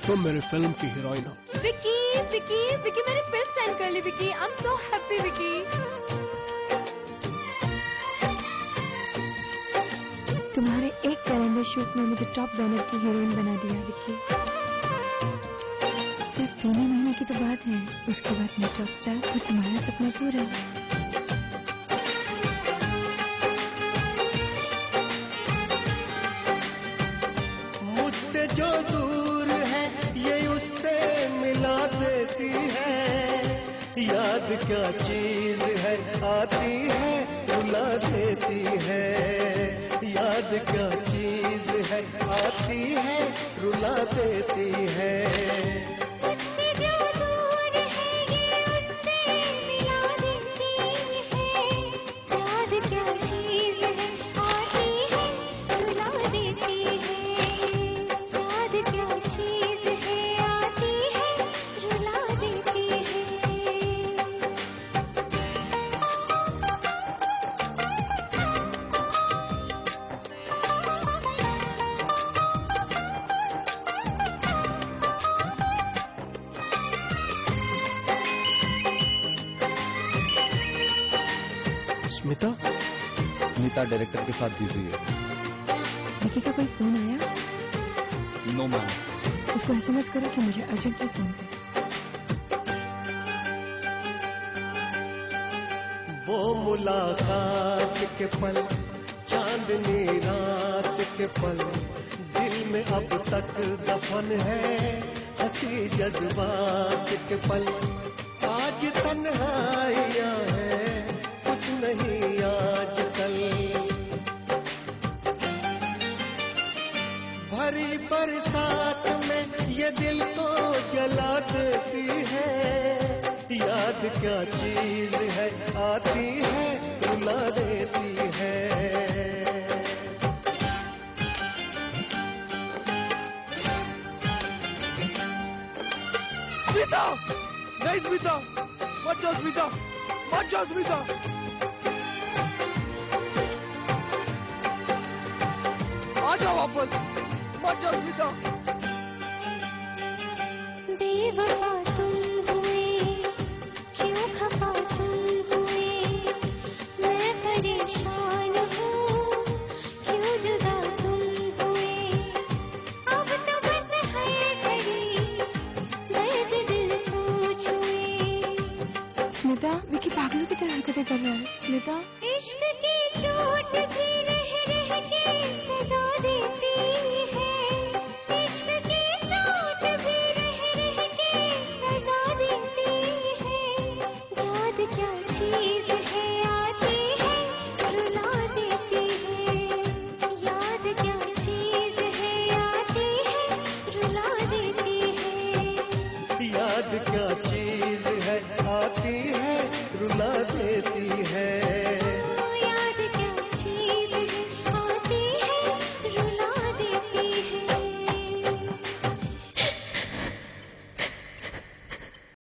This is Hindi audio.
तुम मेरी फिल्म की हीरोइन हो। विकी विकी विकी मैंने फिल्म साइन कर ली Vicky. I am so happy Vicky. तुम्हारे एक कैलेंडर शूट ने मुझे टॉप बैनर की हीरोइन बना दिया विकी। सिर्फ 3 महीने की तो बात है, उसके बाद मैं टॉप स्टार और तुम्हारा सपना पूरा। मुझसे जो दूर है ये उससे मिला देती है। याद क्या चीज है आती है रुला देती है। याद क्या चीज है आती है रुला देती है। मुझसे जो दूर है ये उससे मिला देती है। याद क्या चीज है आती है रुला देती है। याद क्या चीज है आती है रुला देती है। स्मिता डायरेक्टर के साथ बिजी है। विकी का कोई फोन आया? No ma'am. उसको एसएमएस करो कि मुझे अर्जेंटली फोन करे। वो मुलाकात के पल चांदनी रात के पल दिल में अब तक दफन है। हंसी जज्बात के पल आज तन्हाइयां है कुछ नहीं आजकल। भरी बरसात में ये दिल को जला देती है। याद क्या चीज है आती है रुला देती है। स्मिता! नहीं स्मिता! मत जाओ स्मिता! मत जाओ स्मिता! आ जाओ वापस! मत जाओ स्मिता! बेवफा तुम हुए क्यों खफा तुम हुए। मैं परेशान हूँ क्यों जुदा तुम हुए। अब तो बस हर घड़ी दर्द दिल को छुए। स्मिता, विकी पागलों की तरह हरकतें कर रहा है। स्मिता, इश्क की चोट भी